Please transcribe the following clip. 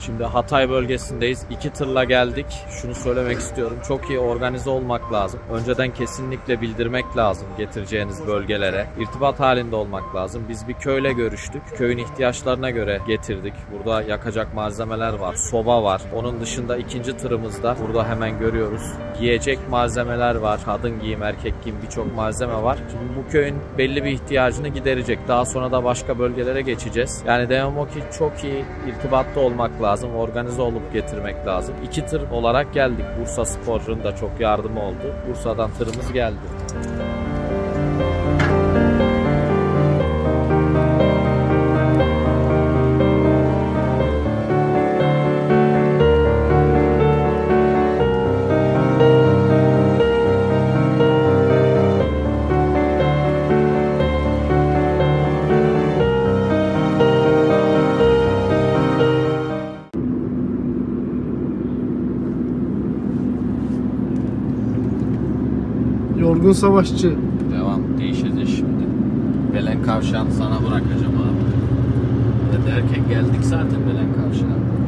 Şimdi Hatay bölgesindeyiz. 2 tırla geldik. Şunu söylemek istiyorum. Çok iyi organize olmak lazım. Önceden kesinlikle bildirmek lazım getireceğiniz bölgelere. İrtibat halinde olmak lazım. Biz bir köyle görüştük. Köyün ihtiyaçlarına göre getirdik. Burada yakacak malzemeler var. Soba var. Onun dışında ikinci tırımızda burada hemen görüyoruz. Giyecek malzemeler var. Kadın giyim, erkek giyim birçok malzeme var. Şimdi bu köyün belli bir ihtiyacını giderecek. Daha sonra da başka bölgelere geçeceğiz. Yani demem o ki çok iyi irtibatta olmak lazım. Organize olup getirmek lazım. 2 tır olarak geldik. Bursa Spor'un da çok yardımı oldu. Bursa'dan tırımız geldi. Yorgun Savaşçı. Devam. Değişeceğiz şimdi. Belen Kavşağı'nı sana bırakacağım abi. Ve derken geldik zaten Belen Kavşağı'na.